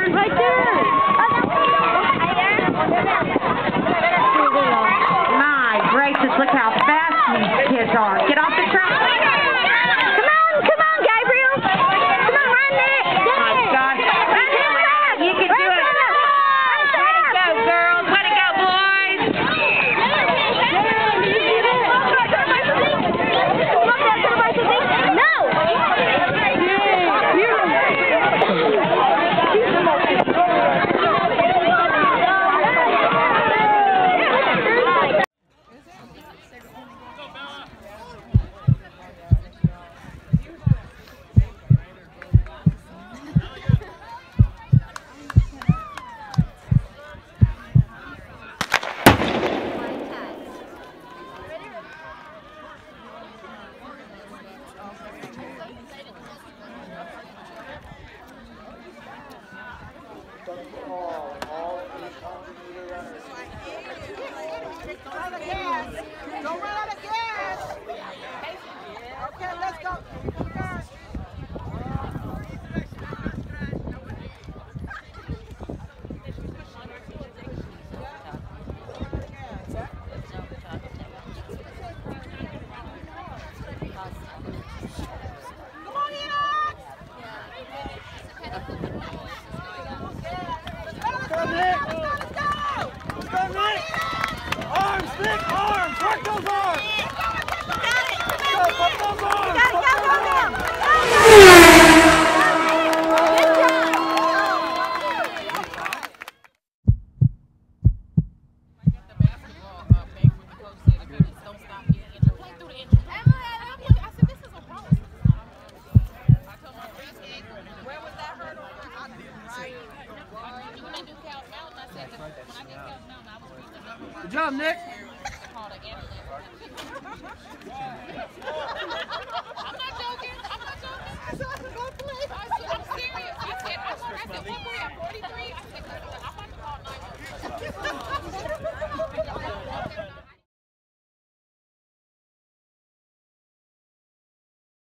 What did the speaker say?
Right there. My gracious, look how fast these kids are. Get off the track. Come on, Gabriel. Come on, run it. Oh my gosh. You can do it. Way to go, girls. Way to go, boys. No. Don't run out of gas. Okay, let's go. Good job, Nick. I'm not joking.